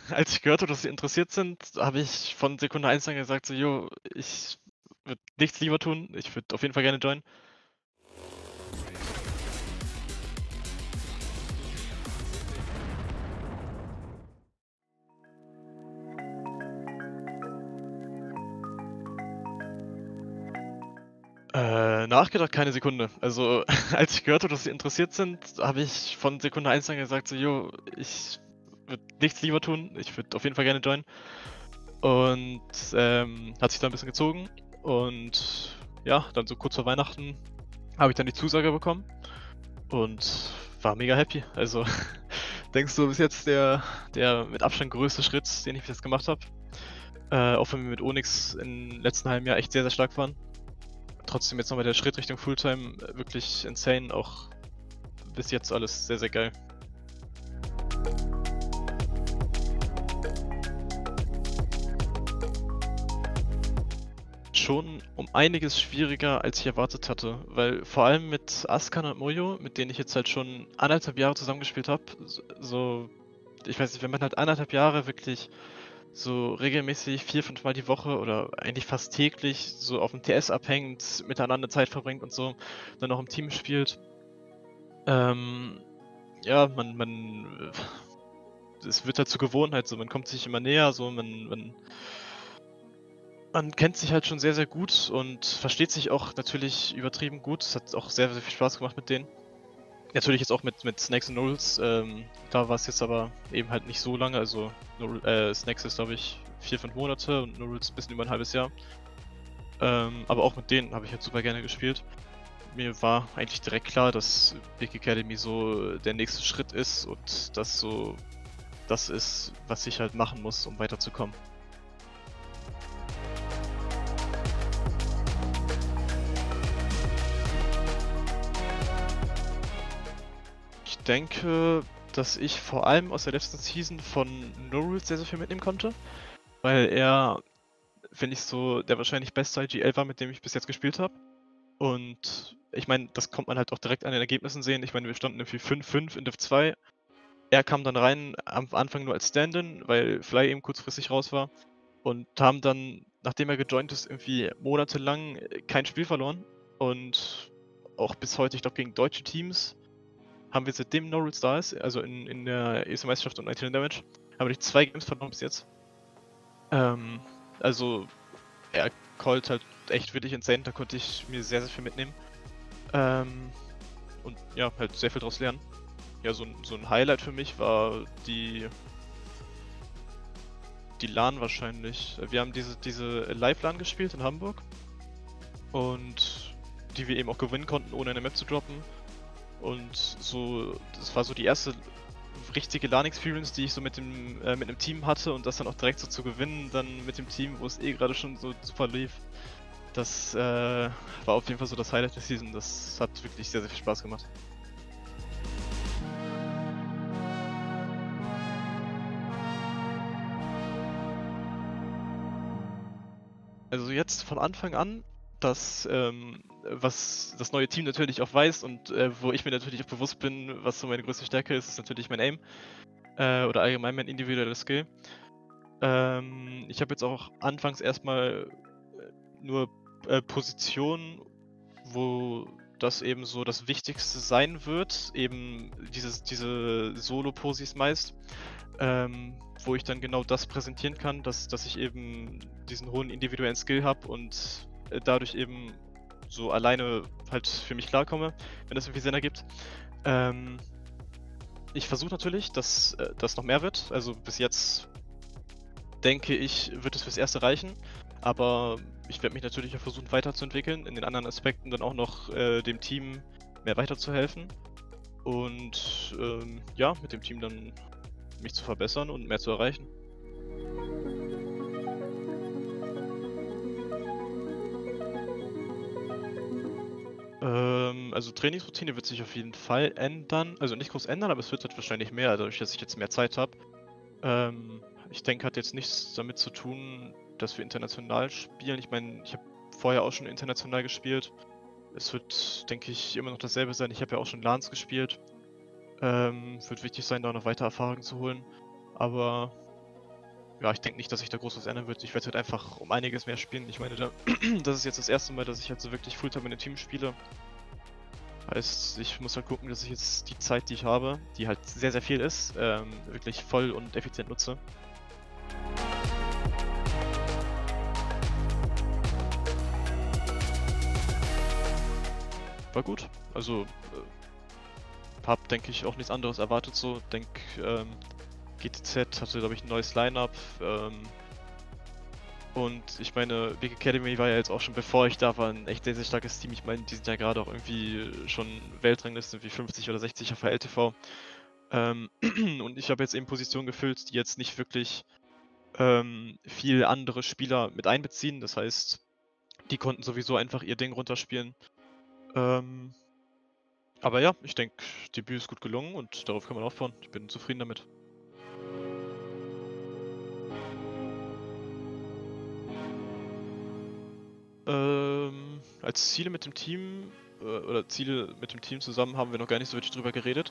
als ich gehört habe, dass sie interessiert sind, habe ich von Sekunde eins an gesagt so: „Jo, ich würde nichts lieber tun. Ich würde auf jeden Fall gerne joinen.“ Nachgedacht keine Sekunde. Also, als ich gehört habe, dass sie interessiert sind, habe ich von Sekunde eins an gesagt so: „Jo, ich würde nichts lieber tun. Ich würde auf jeden Fall gerne joinen.“ Und, hat sich dann 'n bisschen gezogen und ja, dann so kurz vor Weihnachten habe ich dann die Zusage bekommen und war mega happy. Also, denkst du, bis jetzt der mit Abstand größte Schritt, den ich bis jetzt gemacht habe. Auch wenn wir mit Onyx im letzten halben Jahr echt sehr, sehr stark waren. Trotzdem jetzt noch mal der Schritt Richtung Fulltime, wirklich insane, auch bis jetzt alles sehr, sehr geil. Schon um einiges schwieriger, als ich erwartet hatte, weil vor allem mit Askan und Mojo, mit denen ich jetzt halt schon 1,5 Jahre zusammengespielt habe, so ich weiß nicht, wenn man halt 1,5 Jahre wirklich so regelmäßig 4, 5 Mal die Woche oder eigentlich fast täglich so auf dem TS abhängt, miteinander Zeit verbringt und so, dann auch im Team spielt. Ähm, ja, es wird halt zur Gewohnheit so, man kommt sich immer näher, so, man kennt sich halt schon sehr, sehr gut und versteht sich auch natürlich übertrieben gut. Es hat auch sehr, sehr viel Spaß gemacht mit denen. Natürlich jetzt auch mit Snacks und Noodles, da war es jetzt aber eben halt nicht so lange, also Snacks ist, glaube ich, 4, 5 Monate und Noodles bisschen über 'n halbes Jahr. Aber auch mit denen habe ich halt super gerne gespielt. Mir war eigentlich direkt klar, dass Big Academy so der nächste Schritt ist und das so das ist, was ich halt machen muss, um weiterzukommen. Ich denke, dass ich vor allem aus der letzten Season von No sehr, sehr viel mitnehmen konnte, weil er, finde ich, so der wahrscheinlich beste IGL war, mit dem ich bis jetzt gespielt habe. Und ich meine, das konnte man halt auch direkt an den Ergebnissen sehen. Ich meine, wir standen irgendwie 5-5 in Div 2. Er kam dann rein am Anfang nur als Stand-in, weil Fly eben kurzfristig raus war und haben dann, nachdem er gejoint ist, irgendwie monatelang kein Spiel verloren und auch bis heute, ich glaube, gegen deutsche Teams haben wir seitdem No Rules da ist, also in der ESL-Meisterschaft und 19 Damage, haben wir nicht 2 Games verloren bis jetzt. Ähm, also er callt halt echt wirklich insane, da konnte ich mir sehr, sehr viel mitnehmen. Ähm, und ja, halt sehr viel draus lernen. Ja, so ein Highlight für mich war die LAN wahrscheinlich. Wir haben diese Live-LAN gespielt in Hamburg und die wir eben auch gewinnen konnten, ohne eine Map zu droppen. Und so, das war so die erste richtige LAN-Experience, die ich so mit 'nem Team hatte und das dann auch direkt so zu gewinnen, dann mit dem Team, wo es eh gerade schon so super lief. Das, war auf jeden Fall so das Highlight der Season. Das hat wirklich sehr, sehr viel Spaß gemacht. Also jetzt von Anfang an, was das neue Team natürlich auch weiß und, wo ich mir natürlich auch bewusst bin, was so meine größte Stärke ist, ist natürlich mein Aim, oder allgemein mein individueller Skill. Ich habe jetzt auch anfangs erstmal nur, Positionen, wo das eben so das Wichtigste sein wird, eben diese Solo-Posis meist, wo ich dann genau das präsentieren kann, dass ich eben diesen hohen individuellen Skill habe und, dadurch eben so alleine halt für mich klarkomme, wenn das irgendwie Sinn ergibt. Ähm, Ich versuche natürlich, dass, das noch mehr wird. Also, bis jetzt denke ich, wird es fürs Erste reichen, aber ich werde mich natürlich auch versuchen weiterzuentwickeln, in den anderen Aspekten dann auch noch, dem Team mehr weiterzuhelfen und, ja, mit dem Team dann mich zu verbessern und mehr zu erreichen. Also Trainingsroutine wird sich auf jeden Fall ändern. Also nicht groß ändern, aber es wird halt wahrscheinlich mehr, dadurch, dass ich jetzt mehr Zeit habe. Ich denke, hat jetzt nichts damit zu tun, dass wir international spielen. Ich meine, ich habe vorher auch schon international gespielt. Es wird, denke ich, immer noch dasselbe sein. Ich habe ja auch schon LANs gespielt. Wird wichtig sein, da noch weitere Erfahrungen zu holen. Aber ja, ich denke nicht, dass sich da groß was ändern wird. Ich werde halt einfach um einiges mehr spielen. Ich meine, das ist jetzt das erste Mal, dass ich halt so wirklich Fulltime in einem Team spiele. Heißt, ich muss halt gucken, dass ich jetzt die Zeit, die ich habe, die halt sehr, sehr viel ist, wirklich voll und effizient nutze. War gut. Also, hab, denke ich, auch nichts anderes erwartet so. GTZ hatte, glaube ich, ein neues Line-Up. Und ich meine, Big Academy war ja jetzt auch schon bevor ich da war ein echt sehr, sehr starkes Team. Ich meine, die sind ja gerade auch irgendwie schon Weltrangliste wie 50 oder 60 auf der LTV. Und ich habe jetzt eben Positionen gefüllt, die jetzt nicht wirklich viel andere Spieler mit einbeziehen. Das heißt, die konnten sowieso einfach ihr Ding runterspielen. Aber ja, ich denke, Debüt ist gut gelungen und darauf kann man aufbauen. Ich bin zufrieden damit. Als Ziele mit dem Team oder Ziele mit dem Team zusammen haben wir noch gar nicht so wirklich drüber geredet.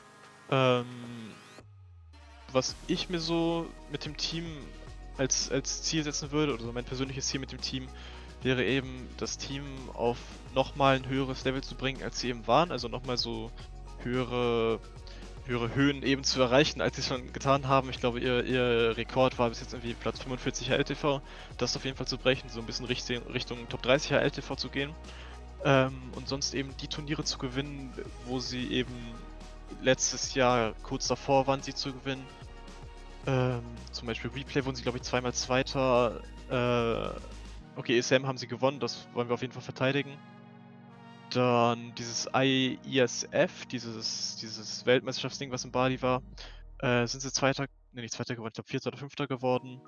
Was ich mir so mit dem Team als Ziel setzen würde, oder so mein persönliches Ziel mit dem Team, wäre eben, das Team auf nochmal ein höheres Level zu bringen, als sie eben waren. Also nochmal so höhere Höhen eben zu erreichen, als sie es schon getan haben. Ich glaube, ihr Rekord war bis jetzt irgendwie Platz 45 LTV. Das auf jeden Fall zu brechen, so ein bisschen Richtung Top 30 LTV zu gehen. Und sonst eben die Turniere zu gewinnen, wo sie eben letztes Jahr kurz davor waren, sie zu gewinnen. Zum Beispiel Replay wurden sie, glaube ich, zweimal Zweiter. Okay, ESM haben sie gewonnen, das wollen wir auf jeden Fall verteidigen. Dann dieses IESF, dieses Weltmeisterschaftsding, was in Bali war, sind sie nicht Zweiter geworden, ich glaube Vierter oder Fünfter geworden.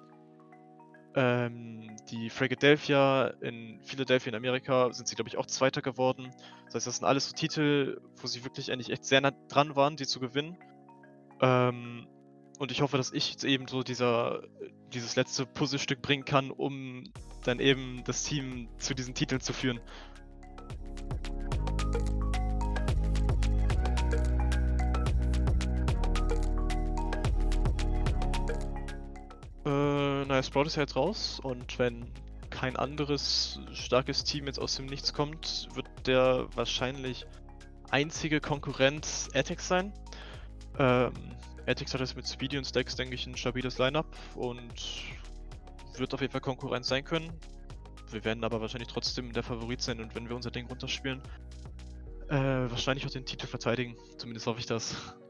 Die Philadelphia in Amerika sind sie, glaube ich, auch Zweiter geworden. Das heißt, das sind alles so Titel, wo sie wirklich eigentlich echt sehr nah dran waren, die zu gewinnen. Und ich hoffe, dass ich jetzt eben so dieses letzte Puzzlestück bringen kann, um dann eben das Team zu diesen Titeln zu führen. Naja, Sprout ist ja jetzt raus und wenn kein anderes starkes Team jetzt aus dem Nichts kommt, wird der wahrscheinlich einzige Konkurrent Atex sein. Atex hat jetzt mit Speedy und Stacks, denke ich, ein stabiles Lineup und wird auf jeden Fall Konkurrent sein können. Wir werden aber wahrscheinlich trotzdem der Favorit sein und wenn wir unser Ding runterspielen, wahrscheinlich auch den Titel verteidigen. Zumindest hoffe ich das.